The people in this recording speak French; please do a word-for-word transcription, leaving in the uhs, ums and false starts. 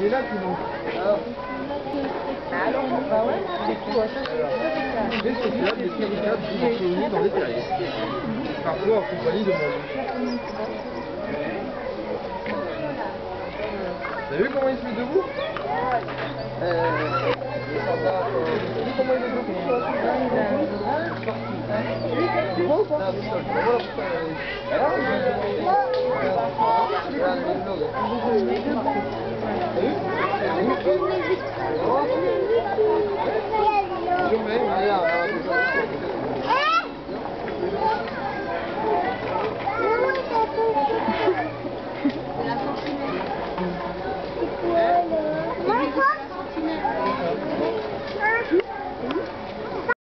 il est là tout le monde. Bah ouais, c'est tout, ça c'est Les sociables, les séricables sont réunis dans les terriers. Parfois en compagnie de monde. T'as vu comment il se met debout? Euh... Les soldats, t'as vu comment il est debout toi? Tu vois ou pas? Non, mais ça, voilà pourquoi il est... Je mets, regarde,